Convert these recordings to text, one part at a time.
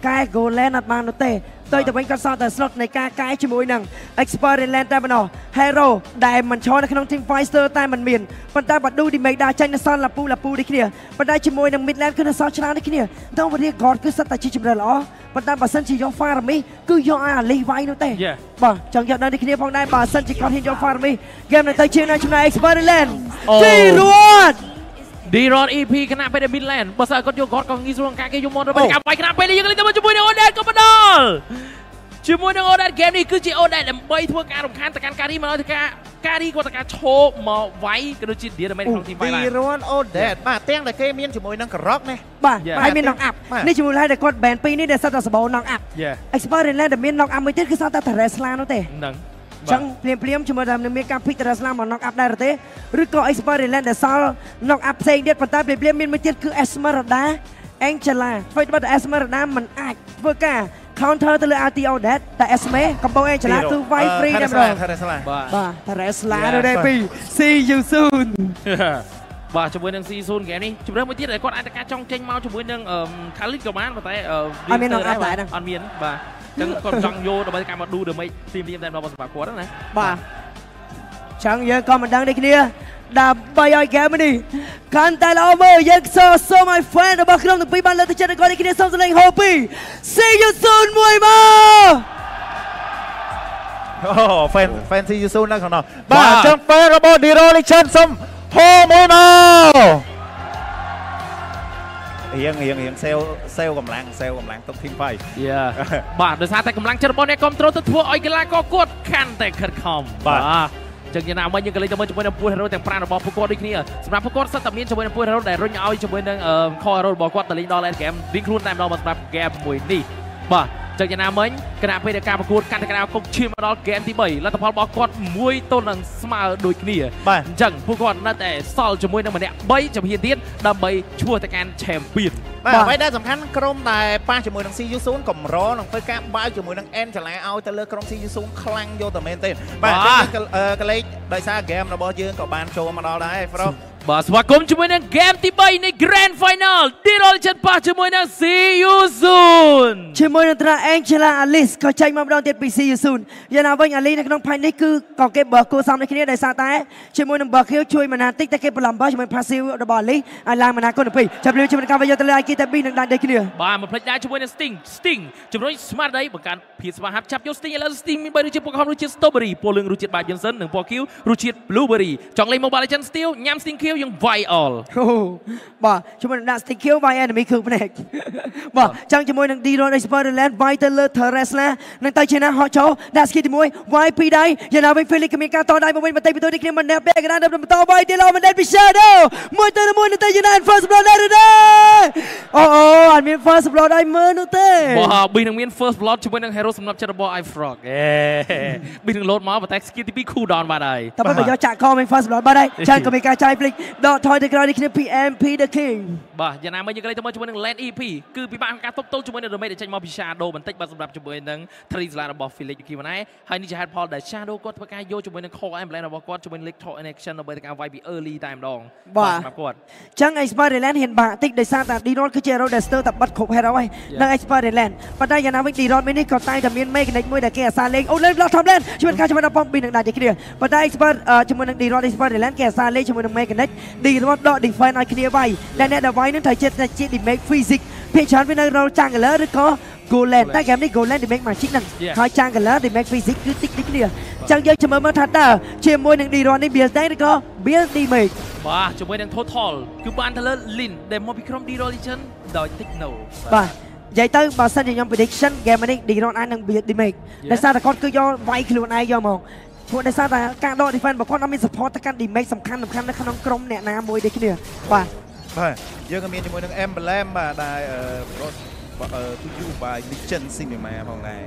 កែ Goland អត់បាននោះទេទៅតែវិញគាត់សល់តែ slot នៃការកែជាមួយនឹង Experience តែប៉ុណ្ណោះ Hero ដែលមិនឈរនៅក្នុង Team Fighter តែមិនមានប៉ុន្តែបើ Do Damage ដែរចាញ់នៅសល់ឡាពូដូចគ្នាប៉ុន្តែជាមួយនឹង Midland គឺនៅសល់ច្រើនដូចគ្នាទៅវរី God គឺសិតតែជាជំរឿនល្អប៉ុន្តែបើសិនជាយក Farami គឺយកអាលីវាយនោះទេបាទចង់យកដល់នេះគ្នាផងដែរបើសិនជាគាត់ហ៊ានយក Farami ហ្គេមនឹងទៅជានៅចំណែក Experience ទីរួត D-Rod EP គណៈពេល Midland បើសិនគាត់យកគាត់ក៏ងាយស្រួលការគេយកមករបស់ការបាយគណៈពេលនេះយើងលេងទៅជាមួយនឹង Odet ក៏បណ្ដល់ជាមួយនឹង Odet ហ្គេមនេះគឺជា Odet ដើម្បីធ្វើការរំខានទៅកាន់ការីមកឲ្យការីគាត់ទៅការឈោមកវាយក៏ដូចជា Damage ក្នុង Team Fight ដែរ D-Rod Odet បាទទាំងតែគេមានជាមួយនឹងការ៉ុកនេះបាទហើយមាន knock up នេះជាមួយហើយតែគាត់ ban 2នេះដែលសិតតែសបោ knock up Experience ដែលមាន knock up មួយទៀតគឺសតតែ Teresla នោះទេហ្នឹងចឹងភ្លាមជាមួយតែមានការ pick Teresla មក knock up ដែរទេឬក៏ Experience ដែលសល់ knock up ផ្សេងទៀតប៉ុន្តែភ្លាមមានមួយទៀតគឺ Esmeralda Angela ធ្វើបាត់ Esmeralda មិនអាចធ្វើការ counter ទៅលើ RTO Odet តែ Esme កំពុង Angela គឺ fight free តែម្ដងបាទ Teresla នៅđây see you soon បាទជាមួយនឹង See Soon ហ្គេមនេះជំរឿនមួយទៀតដែលគាត់អាចការចង់ចេញមកជាមួយនឹង Khalid ក៏បានប៉ុន្តែអត់មាន knock up ដែរអត់មានបាទចឹងគាត់ចង់យកដើម្បីការមកឌូដើម្បីទីមតែម្ដងសម្រាប់គាត់ណាបាទចឹងយើងក៏មិនដឹងដូចគ្នាដើម្បីឲ្យហ្គេមនេះកាន់តែល្អមើលយើងសូមឲ្យ fan របស់ក្រុមទាំងពីរបានលើកទឹកចិត្តគាត់នេះគ្នាសូមសលេង Hopi See you soon មួយមក fan See you soon នៅក្នុងនោះបាទចឹង fan របស់ D-Rod Legend សូមហូមួយមករៀងសេលកម្លាំងទុក Team Fight បាទដោយសារតែកម្លាំងចិត្តរបស់អ្នកគ្រប់គ្រងទៅធ្វើឲ្យកីឡាករគាត់កាន់តែខិតខំបាទចឹងយ៉ាងណាមិញយើងក៏លេងទៅមើលជាមួយនឹងពួក Hero ទាំង5របស់ពួកគាត់ដូចគ្នាសម្រាប់ពួកគាត់សិតតែមានជាមួយនឹងពួក Hero ដែលរុញឲ្យជាមួយនឹង Core Hero របស់គាត់ទៅលេងដល់ Late Game រៀងខ្លួនតែម្ដងសម្រាប់ Game មួយនេះបាទចឹងយ៉ាងណាមិញគណៈពេលដែលការប្រកួតកាន់តែក្តៅគុកឈាមមកដល់ Game ទី3លទ្ធផលរបស់គាត់1ទល់នឹងស្មើដូចគ្នាអញ្ចឹងពួកគាត់នៅតែសល់ជាមួយនឹងម្នាក់3ជំហានទៀតដើម្បីឈ្មោះទៅកាន់ Champion បាទអ្វីដែលសំខាន់ក្រុមដែលប៉ះជាមួយនឹង See You Soon កម្រនឹងធ្វើការបើកជាមួយនឹង Angela ឲ្យទៅលើក្រុម See You Soon ខ្លាំងយកតែមែនទេបាទកលេចដោយសារ game របស់យើងក៏បានចូលមកដល់ដែរប្រុសបាទស្វាគមន៍ជាមួយនឹង game ទី3នៃ Grand Final D-Rod Legend ប៉ះជាមួយនឹង See You Soon ជាមួយនឹងត្រា Angela Alice ក៏ចេញមកម្ដងទៀតពី See You Soon យ៉ាងណាវិញ Alice នៅក្នុងផាញ់នេះគឺក៏គេបើគួរសមដូចគ្នាដោយសារតែជាមួយនឹង Berkhill ជួយមិនណាតិចតែគេប្រឡំបើជាមួយ Passive របស់ Alice ឲ្យឡើងមិនណាគុណ2ចាប់លឿនជាមួយនឹងការវាយកទៅលើ IK តែ2នឹងដែរដូចគ្នាបាទមិនភ្លេចដែរជាមួយនឹង Sting ជំរុញស្មារតីបង្កើនភាពស្វាហាប់ចាប់យក Sting ឥឡូវ Sting មាន3រសជាតិពណ៌ក្រហមរសជាតិ Strawberry ពណ៌លឿងរសជាតិ Bar Johnson និងពណ៌ខៀវរសជាតិ Blueberry ចង់លេង Mobile Legends Steel ញ៉ាំ Sting ខៀវយើងវាយអល់បាទជាមួយនឹងដាក់ Sting ខៀវវាយ enemy គឺភ្នែកបាទចឹងជាមួយនឹង D-Rod Experience វាយទៅលើ Teresla នឹងទៅជាណាហោះចូលដាក់ skill ទី1វាយពីដៃយ៉ាងណាវិញ Felix ក៏មានការតដៃមកវិញបន្តិចបន្តួចនេះគ្នាមិនដែរពេលកណ្ដាលបន្តវាយទៀតលោកមិនដែរពី Shadow មួយទៅមួយទៅជាណា First Blood ដែរអូអត់មាន First Blood ឲ្យមើលនោះទេបាទប៊ីនឹងមាន First Blood ជាមួយនឹង Hero សម្រាប់ចិត្តរបស់ iFrog ប៊ីនឹង load មកប៉ុន្តែ skill ទី2 cool down បាទហើយតែបើយកចាក់កមាន First Blood បាទហើយចឹងក៏មានការចាយភ្លេចដកថយទៅក្រោយនេះគ្នា PMP the King បាទយ៉ាងណាមិញយើងក៏លេងទៅមើលជាមួយនឹង Land EP គឺពិបាកក្នុងការទប់ទល់ជាមួយនឹង Damage ដែលចេញមកពី Shadow បន្តិចបាទសម្រាប់ជាមួយនឹង Trisla របស់ Felix Yuki ហ្នឹងហើយនេះជាហេតុផលដែល Shadow គាត់ធ្វើការយកជាមួយនឹង Core Emblem របស់គាត់ជាមួយនឹង Lake Talk in Action ដើម្បីការវាយពី early តែម្ដងបាទសម្រាប់គាត់ចឹង Experience ហ៊ានបាក់តិចដោយសារតែ D-Rod គឺជា Hero ដែលស្ទើរតែបិទគ្រប់ Hero ហើយនៅ Experience ប៉ុន្តែយ៉ាងណាវិញ D-Rod នេះក៏តែងតែមាន mechanic មួយដែលគេអាសាលេងអូលេង Block Top Lane ជួយការជាមួយនឹង Pom 2នឹងដែរគ្នាប៉ុន្តែ ជាមួយនឹង D-Rod Experience គេអាសាលេងជាមួយនឹង mechanic D-Rod ដក defense ឲ្យគ្នាវាយដែលអ្នកដែលវាយនឹងត្រូវចិត្តជា damage physics ភាគច្រើនវានៅ role jungler ឬក៏ Goland តែ game នេះ Goland damage magic ហ្នឹងហើយ jungler damage physics គឺតិចគ្នាចឹងយើងចាំមើលថាតើជាមួយនឹង D-Rod នេះ build ដែរឬក៏ build damage បាទជាមួយនឹង total គឺបានទៅលើ Lin ដែលមកពីក្រុម D-Rod Legend ដោយ Techno បាទនិយាយទៅបើសិនជាខ្ញុំ prediction game នេះ D-Rod អាចនឹង build damage ដោយសារតែគាត់គឺយកវាយខ្លួនឯងយកមកព្រោះដោយសារតែការដក defense របស់គាត់អត់មាន support ទៅកាន់ damage សំខាន់នៅក្នុងក្រុមអ្នកណាមួយដូចគ្នាបាទយើងក៏មានជាមួយនឹង Emblem បាទដែលទូយូបាយ Legend Cinema ផងដែរ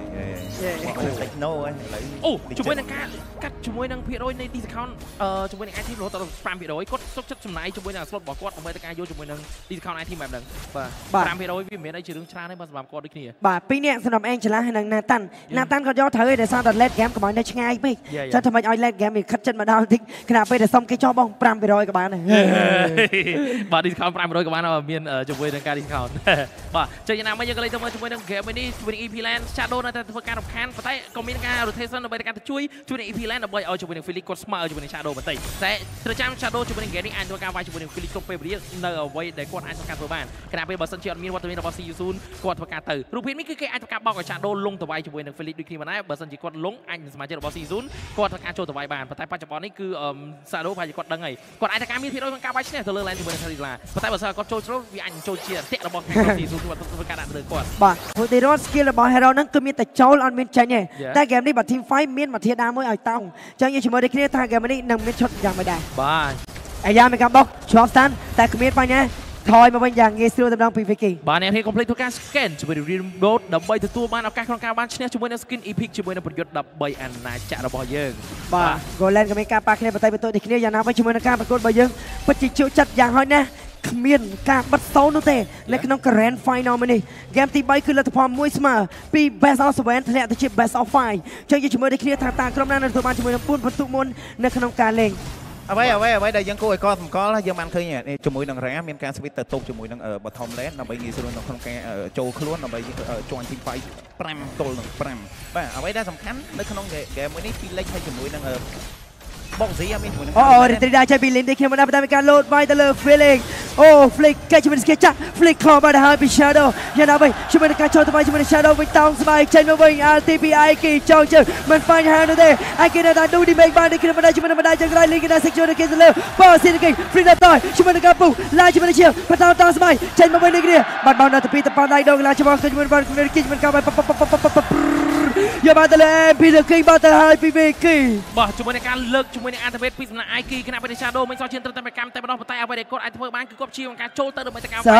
Techno ហ្នឹងអូជាមួយនឹងការកាត់ជាមួយនឹងភាគរយនៃ discount ជាមួយនឹង item រហូតដល់ 5% គាត់សុខចិត្តចំណាយជាមួយនឹង slot របស់គាត់ដើម្បីទៅការយកជាមួយនឹង discount item បែបហ្នឹងបាទ 5% វាមិនមែនអីជារឿងច្រើនទេបាទសម្រាប់គាត់ដូចគ្នាបាទពីរនាក់សម្រាប់ Angela ហើយនិង Nathan គាត់យកត្រូវឯដោយសារតែ late game កុំឲ្យនៅឆ្ងាយពេកចឹងធ្វើម៉េចឲ្យ late game វាខិតចិត្តមកដល់បន្តិចខណៈពេលដែលសុំគេចោះបង 5% ក៏បានដែរបាទ discount 5% ក៏បានមានជាមួយនឹងការ discount បាទចឹងយ៉ាងណាមកយើងក៏លេងទៅមើលជាមួយនឹង game នេះជាមួយនឹង EP Land Shadow នៅតែធ្វើការរំខានប៉ុន្តែក៏មានការ rotation ដើម្បីការទៅជួយនឹង EP Land ដើម្បីឲ្យជាមួយនឹង Felix គាត់ស្មើជាមួយនឹង Shadow បន្តិចតែត្រូវចាំ Shadow ជាមួយនឹង game នេះអាចធ្វើការវាយជាមួយនឹង Felix គ្រប់ពេលវេលានៅអ្វីដែលគាត់អាចធ្វើការធ្វើបានខណៈពេលបើសិនជាអត់មានវត្តមានរបស់ See You Soon គាត់ធ្វើការទៅរូបភាពនេះគឺគេអាចធ្វើការបោកឲ្យ Shadow លងទៅវាយជាមួយនឹង Felix ដូចគ្នាមិនដែរបើសិនជាគាត់លងអាចនឹងសមាជិករបស់ See You Soon គាត់ធ្វើការចូលទៅវាយបានប៉ុន្តែបច្ចុប្បន្ននេះគឺ Shadow ប្រហែលជាគាត់ដឹងហើយគាត់អាចធ្វើការមានភាគរយក្នុងការវាយឈ្នះទៅលើ Land ជាមួយនឹង Harila ប៉ុន្តែបើសិនគាត់ចូលជ្រុលវាអាចចូលជាអតិរបស់ See You Soon គាត់ធ្វើការដាក់លើគាត់បាទព្រោះ Diron skill របស់ Hero ហ្នឹងគឺមានតែចូលអត់មានចាញ់ទេតែ game នេះបើ team fight មានមកធាតាមួយឲ្យតោងអញ្ចឹងយើងជាមួយគ្នាថា game នេះនឹងមាន shot យ៉ាងមិនដែរបាទអាយ៉ាមានការបោកជាប់ស្តាន់តែគ្មានបញ្ហាថយមកវិញយ៉ាងងាយស្រួលតម្រង់ពី Vicky បាទអ្នកនេះ complete ធ្វើការ scan ជាមួយនឹង Rainbow ដើម្បីទទួលបានឱកាសក្នុងការបានឈ្នះជាមួយនឹង skin epic ជាមួយនឹងប្រយុទ្ធ13អាណាចក្ររបស់យើងបាទ Golan ក៏មានការប៉ះគ្នាបន្តិចបន្តួចនេះគ្នាយ៉ាងណាវិញជាមួយនឹងការប្រកួតរបស់យើងពិតជាជក់ចិត្តយ៉ាងហោចណាស់គ្មានការបិទសូននោះទេនៅក្នុង Grand Final មួយនេះ Game ទី3គឺលទ្ធផល1ស្មើពី Best of 7 ធ្លាក់ទៅជា Best of 5ចឹងយើងជាមួយគ្នាថាតាក្រុមណានឹងទទួលបានជាមួយនឹង4ពិន្ទុមុននៅក្នុងការលេងអ្វីដែលយើងគួរឲ្យកត់សម្គាល់យើងបានឃើញជាមួយនឹងរ៉ាមានការស្វីតទៅតុបជាមួយនឹងបឋម Land ដើម្បីងាយស្រួលនៅក្នុងការចូលខ្លួនដើម្បីជាន់ team fight 5ទល់នឹង5បាទអ្វីដែលសំខាន់នៅក្នុង game មួយនេះពីលេខហើយជាមួយនឹងបងស៊ីមានជាមួយនឹងរីត្រីដាchạyពីលេងនេះខ្ញុំមិនបានការលោតវាយទៅលើ Felix Felix គេជាមួយនឹង Skill ចាក់ Felix ខំបានទៅហើយពី Shadow យ៉ាងណាវិញជាមួយនឹងការចូលទៅជាមួយនឹង Shadow វិញតោងស្បែកចេញមកវិញ RTPI គេចោលជើងមិនបញ្ហានោះទេ ai គេនៅតែ do damage បាននេះខ្ញុំមិនដែរជាមួយនឹងបណ្ដាចង្រៃលេងគេដែរ section គេទៅលើប៉ស៊ីនគេ Free ទៅជាមួយនឹងការពុះឡាយជាមួយនឹងជាបតោតោងស្បែកចេញមកវិញនេះគ្នាបាត់បង់ដល់ទៅពីតប៉ដៃដងកន្លះច្បាស់ជាមួយនឹងបានគ្នាគេមិនកាប់យកបានទៅលើ MP ទៅគេបានទៅហើយពី Vicky បាទជាមួយនឹងការលើកជាមួយនឹង Activate ពីសំណាក់ IK គណៈពេល Shadow មិនសោះឈានត្រឹមតែកម្មតែម្ដងប៉ុន្តែអ្វីដែលគាត់អាចធ្វើបានគឺគាត់ព្យាយាមការចូលទៅដើម្បីទៅការ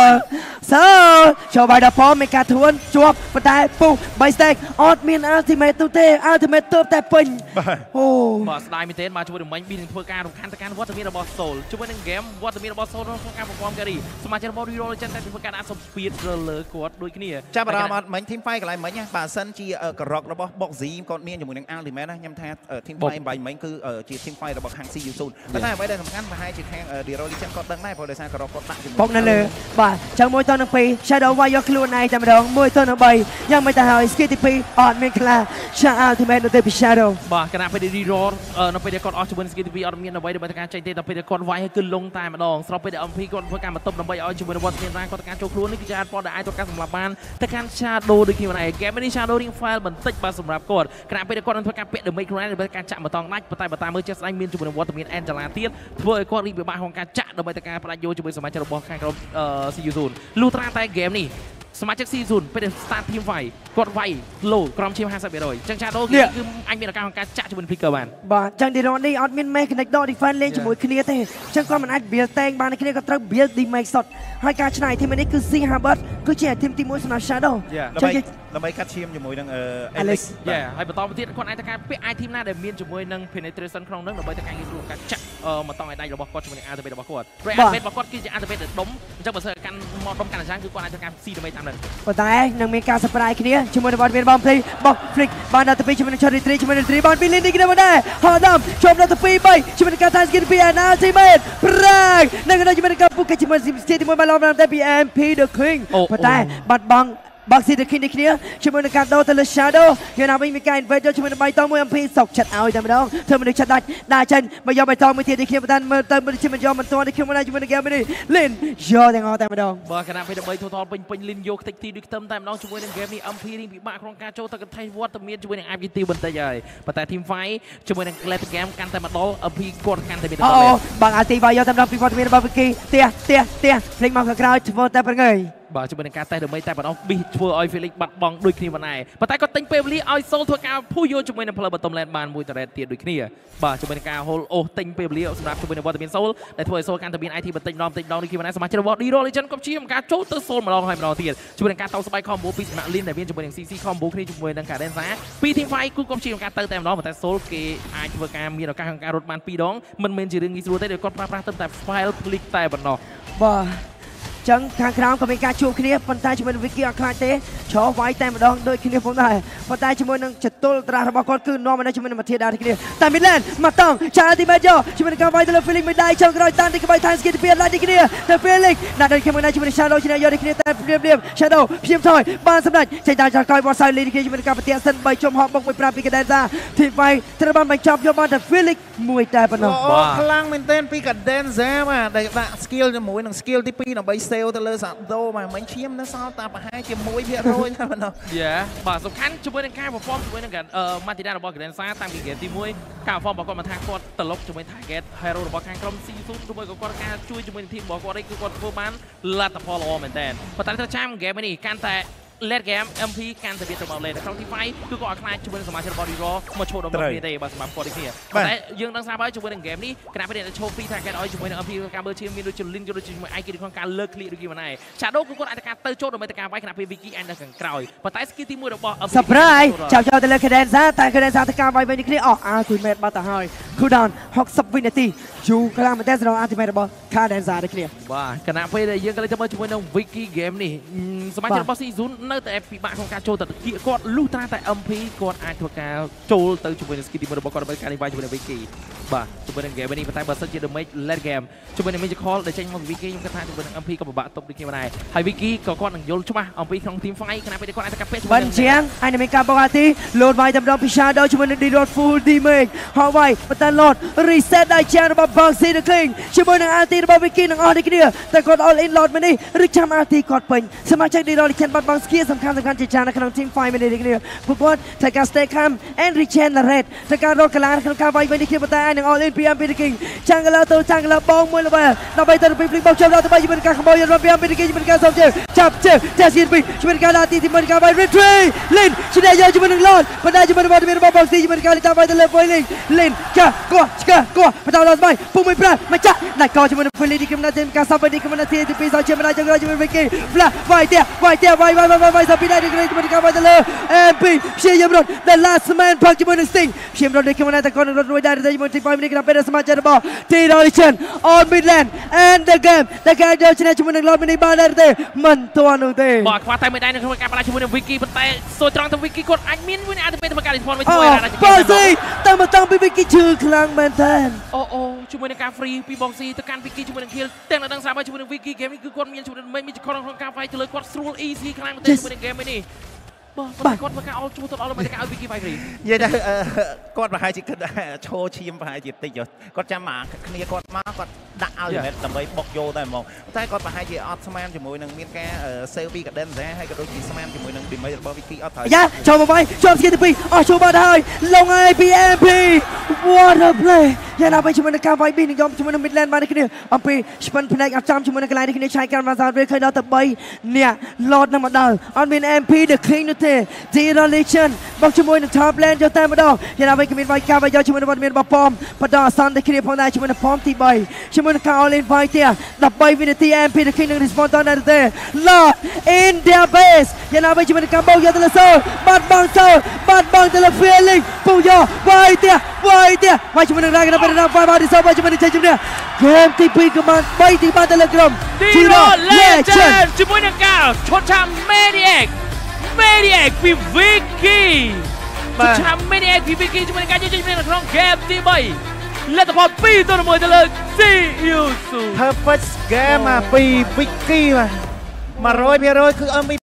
ចូលបាយដល់ផងមានការធួនជាប់ប៉ុន្តែពុះ 3 stack អត់មាន ultimate ទូទេ ultimate ទៅតែពេញបាទស្ដាយមែនទេបាទជាមួយនឹងមិញប៊ីនឹងធ្វើការរំខានទៅកាន់វត្តមានរបស់ Soul ជាមួយនឹង game វត្តមានរបស់ Soul ក្នុងការបង្កប់ carry សមាជិករបស់ Reroll ចឹងតែធ្វើការដាក់សម្ពាធលើគាត់ដូចគ្នាចាប់អារម្មណ៍អត់មិញ team fight កន្លែងមិញបើសិនជាការ៉ុករបស់ Boxy គាត់មានជាមួយនឹង ultimate ណាខ្ញុំថា team fight 8មិញគឺជា team fight របស់ខាង See You Soon ប៉ុន្តែអ្វីដែលសំខាន់ប្រហែលជាខាង Reroll ចឹងគាត់ដឹងដែរព្រោះដោយសារការ៉ុកគាត់ដាក់ជាមួយបុកនៅលើបាទចឹង1 ទៅនឹង 2 Shadow វាយយកខ្លួនឯងតែម្ដង1 ទៅនឹង3យ៉ាងមិនទៅហើយ Skill ទី2អត់មានខ្លា ultimate នៅទៅពី Shadow បាទគណៈពេល Reroll នៅពេលដែលគាត់អស់ជាមួយ Skill ទី2អត់មានអ្វីដើម្បីការចេញទេដល់ពេលគាត់វាយឲ្យគឺលងតែម្ដងស្របពេលដែល MP គាត់ធ្វើការបន្ទប់ដើម្បីឲ្យជាមួយនឹងវត្តមានគាត់ការចូលខ្លួននេះគឺជាអាចដែលអាចធ្វើការសម្លាប់បានទៅកាន់ Shadow ដូចគ្នាដែរ Game នេះ Shadow ring file បន្តិចបាទសម្រាប់គាត់គណៈពេលដែលគាត់នឹងធ្វើការពាក់ damage ខ្លួនឯងដើម្បីការចាក់បតងដាច់ប៉ុន្តែបើតាមមើលចេះស្ដាយមានជាមួយនឹងវត្តមាន Angela ទៀតធ្វើឲ្យគាត់រីកពិបាកក្នុងការចាក់ដើម្បីទៅការផ្ដាច់យកជាមួយសមាជិករបស់ខាងក្រុម See You Soon លុះត្រាតែ game នេះសមាជិក See You Soon ពេល start team fight គាត់វាយ low ក្រោមឈាម 50% ចឹង Shadow គឺអាចមានឱកាសក្នុងការចាក់ជាមួយ Flicker បានបាទចឹង Diron នេះអត់មាន mechanic ដក defense លេងជាមួយគ្នាទេចឹងគាត់មិនអាច build tank បានគ្នាគាត់ត្រូវ build damage shot ហើយការឆ្នៃ team នេះគឺ C Harbert គឺជា team ទី1សម្រាប់ Shadow ចឹងដើម្បីកាត់ឈាមជាមួយនឹង Alex ហើយបន្តទៅទៀតគាត់អាចទៅការពាក់ team ណាដែលមានជាមួយនឹង penetration ក្នុងនោះដើម្បីទៅការងាយស្រួលការចាក់មកតង់ឲ្យដៃរបស់គាត់ជាមួយនឹង ultimate របស់គាត់ព្រោះ ultimate របស់គាត់គឺជា ultimate ដែលដុំអញ្ចឹងបើសិនកាន់មកដុំកាន់អាចារ្យគឺគាត់អាចធ្វើការ C ដើម្បីតាមនោះប៉ុន្តែនឹងមានការ surprise គ្នាជាមួយនឹងវត្តមានបងភ្លីបោះ Flick បានដល់ទៅ2ជាមួយនឹង Cherry 3ជាមួយនឹង 3 បានពីលីននេះគ្នាមកដែរហោដាំជាប់ដល់ទៅ2 3ជាមួយនឹងការ Time Skin ពី Ultimate ប្រាក់នឹងជាមួយនឹងការពុកជាមួយ Sim City មួយបានឡងតែពី MP The King ប៉ុន្តែបាត់បង់ Boxy The King នេះគ្នាជាមួយនឹងការដោទៅលើ Shadow យ៉ាងណាវិញមានការ invade យកជាមួយនឹងបៃតងមួយ MP សុកចិត្តឲ្យតែម្ដងធ្វើមនុស្សចិត្តដាច់ដាក់ចេញមកយកបៃតងមួយទៀតនេះគ្នាប៉ុន្តែមើលទៅមិនជាមិនយកមិនទាន់នេះខ្ញុំមិនជាមួយនឹង game នេះលីនយកទាំងអស់តែម្ដងបើគណៈពេល13 total ពេញលីនយកតិចទីដូចខ្ទឹមតែម្ដងជាមួយនឹង game នេះ MP រៀងពិបាកក្នុងការចូលទៅកន្ថៃវត្តមានជាមួយនឹង IPT បន្តិចហើយប៉ុន្តែ team fight ជាមួយនឹង Clash Game កាន់តែម្ដង MP គាត់កាន់តែមានបន្តបងអាទីវាយកតែម្ដងពីវត្តមានរបស់ Vicky ផ្ទះភ្លេចមកខាងក្រោយធ្វើតែប្រងើយបាទជាមួយនឹងការតេស្តដើម្បីតែម្ដងប៊ីធ្វើឲ្យ Felix បាត់បង់ដូចគ្នាប៉ុណ្ណែប៉ុន្តែគាត់ទិញពេលវេលាឲ្យ Soul ធ្វើការភូយកជាមួយនឹងផ្លូវ Bottom Lane បានមួយតរ៉េតទៀតដូចគ្នាបាទជាមួយនឹងការ hold ទិញពេលវេលាសម្រាប់ជាមួយនឹងវត្តមាន Soul ដែលធ្វើឲ្យ Soul កាន់តែមាន IT បន្តិចម្ដងដូចគ្នាប៉ុណ្ណែសមាជិករបស់ Reroll Legend ក៏ជាការចូលទៅ Soul ម្ដងហើយម្ដងទៀតជាមួយនឹងការតោស្បែក combo ពីសំណាក់ Lin ដែលមានជាមួយនឹង CC combo គ្នាជាមួយនឹង Cadenza ពី team fight គឺក៏ជាការទៅតែម្ដងប៉ុន្តែ Soul គេអាចធ្វើការមានឱកាសក្នុងការរត់បាន2ដងមិនមែនជារឿងងាយស្រួលទេដោយគាត់ប្រើប្រាស់តែ file click តែប៉ុណ្ណោះបាទចឹងខាងក្រោមក៏មានការជួបគ្នាប៉ុន្តែជាមួយនឹង Vicky អត់ខ្លាចទេច្រោះវាយតែម្ដងដូចគ្នាផងដែរប៉ុន្តែជាមួយនឹងចតុលត្រាស់របស់គាត់គឺនាំមកនៅជាមួយនឹងមាធាដាទីគ្នាតែមីឡែនមកតង់ឆាទីបែយ៉ជាមួយនឹងការវាយទៅលើ Felix មួយដៃចុងក្រោយតាន់ទីក្បាយថៃស្គីទី2ឡាយទីគ្នាតែ Felix ដាក់ដល់ជាមួយនឹង Shadow ឈ្នះយកទីគ្នាតែព្រាម Shadow ព្យាមថយបានសម្ដេចចេញតាមចក្រោយបោះសៅលីទីគ្នាជាមួយនឹងការប្រទះសិន3ជុំហកបុកមួយ5ពីកដេសាទីវាយត្រូវបានបញ្ចប់យកបានតែ Felix មួយតែប៉ុណ្ណោះខ្លាំងមែនទែនពីកដេសាបាទដែលដាក់ skill ជាមួយនឹង skill ទី2ដើម្បី save ទៅលើ Shadow បាទមិញឈាមនៅសល់តែប្រហែលជា 1% តែប៉ុណ្ណោះបាទសំខាន់ជាមួយនឹងការ perform ជាមួយនឹងម៉ាទីដារបស់ Grenza តាំងពី game ទី1ការ perform របស់គាត់មកថាគាត់ត្រឡប់ជាមួយ target hero របស់ខាងក្រុម C0 ជាមួយក៏គាត់ការជួយជាមួយនឹង team របស់គាត់គឺគាត់ធ្វើបានលទ្ធផលល្អមែនតើប៉ុន្តែត្រូវចាំ game នេះកាន់តែ late game MP កាន់តែវាទៅមក late ក្នុងទី5គឺគាត់អាចខ្លាចជាមួយនឹងសមាជិករបស់ Raw មកឈោដំណោះគ្នាទេបាទសម្រាប់គាត់នេះគ្នាតែយើងដឹងស្រាប់ហើយជាមួយនឹង game នេះគណៈពេលដែលឈោ free target ឲ្យជាមួយនឹង MP ការមើលឈាមមានដូចជា link ដូចជាមួយ IQ ក្នុងការលើក clear ដូចគ្នាដែរ Shadow គឺគាត់អាចការទៅចូលដើម្បីទៅការវាយគណៈពេល Vicky អាចនៅខាងក្រោយប៉ុន្តែ skill ទី1របស់ MP surprise ចាប់ទៅលើ Cadenza តែ Cadenza ទៅការវាយវិញគ្នាអស់ ultimate បាត់ទៅហើយ cooldown 60វិនាទីយូរខ្លាំងមែនតើសម្រាប់ ultimate របស់ Cadenza ដូចគ្នាបាទគណៈពេលដែលយើងក៏លេចទៅមើលជាមួយនឹង Vicky game នេះសមាជិករបស់ C0 នៅតែពិបាកក្នុងការចូលទៅគាត់លុះត្រាតែ MP គាត់អាចធ្វើការចូលទៅជាមួយនឹង skill ទី1របស់គាត់ដើម្បីការនេះវាយជាមួយនឹង Vicky បាទជាមួយនឹង game នេះប៉ុន្តែបើសិនជា damage late game ជាមួយនឹង Magic Call ដែលចេញមក Vicky ខ្ញុំគិតថាជាមួយនឹង MP ក៏ពិបាកទប់ដូចគ្នាដែរហើយ Vicky ក៏គាត់នឹងយល់ច្បាស់អំពីក្នុង team fight គណៈពេលគាត់អាចទៅកាប់ពេជ្របញ្ជាងហើយនឹងមានការបកអាទីលោតវាយតែម្ដងពី Shadow ជាមួយនឹង D-Dot full damage ហើយវាយប៉ុន្តែលោត reset ដល់ជាងរបស់ Boxy the King ជាមួយនឹង RT របស់ Vicky នឹងអស់នេះគ្នាតែគាត់ all in លោតមកនេះឬចាំ RT គាត់ពេញសមាជិក D-Dot ជាបាត់បង់ skill សំខាន់ជាច្រើននៅក្នុង team fight នេះគ្នាពួកគាត់ត្រូវការ stay calm and regenerate ត្រូវការរត់កលាក្នុងការវាយវិញនេះគ្នាប៉ុន្តែនឹង all in PM the King ចាំងកលាទៅចាំងកលាបងមួយល្បែដើម្បីទៅពី Flick បោកចាប់ដល់ទៅជាមួយនឹងការខំយករបស់ PM the King ជាមួយនឹងការសំជើចាប់ជើតែស្គីពីជាមួយនឹងការដាក់ទីជាមួយនឹងការវាយ retreat លិនឈ្នះយកជាមួយនឹង Lord ប៉ុន្តែជាមួយនឹងរបស់ Boxy ជាមួយនឹងការលីតាវាយទៅលើ Felix លិនកាកោឆ្កាកោបន្តដល់ស្បៃពុំមួយប្រាមកចាក់ណាស់កោជាមួយនឹង Felix នេះកម្មណាទីការសាប់វិញនេះកម្មណាទីទី2សោជាមិនអាចចង់ជាមួយ Vicky ផ្លាវាយតែវាយសាប់ពីដែរជាមួយនឹងការវាយទៅលើ MP ព្យាយាមរត់ The Last Man ផឹកជាមួយនឹង Sting ព្យាយាមរត់ដូចកម្មណាតែគាត់នឹងរត់រួចដែរជាមួយទី5នេះក្រៅពេលសមាជិករបស់ T-Religion on Midland and the game តែគេយកឈ្នះជាមួយនឹង Lord នេះបានដែរទេមិនទាន់នោះទេបាទខ្វះតែមួយដែរនៅក្នុងការបលាជាមួយនឹង Vicky ប៉ុន្តែសូត្រង់ទៅ Vicky គាត់អាចមានមួយអាចទៅពេលធ្វើការ respond វិញជួយដែរBoxy តែមកតាំងពី Vicky ជឿខ្លាំងមែនតើអូជាមួយនឹងការ free ពី Boxy ទៅកាន់ Vicky ជាមួយនឹង kill ទាំងនៅដឹងស្រាប់ហើយជាមួយនឹង Vicky game នេះគឺគាត់មានជាមួយនឹង មានក្នុងការវាយទៅលើគាត់ស្រួល easy ខ្លាំងមែនតើជាមួយនឹង game នេះបាទគាត់ធ្វើការអល់ជួទៅដល់មកការឲ្យ Vicky វាយ free និយាយថាគាត់ប្រហែលជាគិតឈោឈាមប្រហែលជាតិចគាត់ចាំមកគ្នាគាត់មកគាត់ដាក់ឲ្យដើម្បីបុកយកតែហ្មងតែគាត់ប្រហែលជាអត់ស្មានជាមួយនឹងមានការ save ពីកដិនដែរហើយក៏ដូចជាស្មានជាមួយនឹង damage របស់ Vicky អត់ត្រូវយ៉ាចូលមកវាយជាប់ស្គីទី2អស់ចូលបាត់ហើយលងហើយ PMP what a play យ៉ាងណាវិញជាមួយនឹងការវាយពីនឹងយកជាមួយនឹង Midland បានគ្នាអំពី spin ផ្នែកអត់ចំជាមួយនឹងកន្លែងនេះគ្នាឆាយកាន់បានសារវាឃើញដល់ទៅ3អ្នក Lord នឹងមកដល់អត់មាន MP the King នោះទេ T-Religion មកជាមួយនឹង Top Lane យកតែម្ដងយ៉ាងណាវិញក៏មានវាយការវាយយកជាមួយនឹងវត្តមានរបស់ប៉មបន្តអសន្នទៅគ្នាផងដែរជាមួយនឹងប៉មទី3ជាមួយនឹងការ all in វាយទៀត13វិនាទី MP the King នឹង respond ដល់ដែរទេ Lord in their base យ៉ាងណាវិញជាមួយនឹងការបោកយកទៅលើ Soul បាត់បង់ Soul បាត់បង់ទៅលើ Felix ពូយកវាយទៀតវាយជាមួយនឹង Dragon ពេលដល់បាត់ទីសូជាមួយនឹងជ័យជំនះ Game ទី2ក៏បាន3ទីបានទៅលើក្រុម T-Religion ជាមួយនឹងការឈុតឆាំ Maniac ពី Vicky បាទឆាំ Maniac ពី Vicky ជាមួយនឹងការជ័យជំនះនៅក្នុង Game ទី3លទ្ធផល2-1ទៅលើ CU Perfect game ពី Vicky បាទ 100% គឺ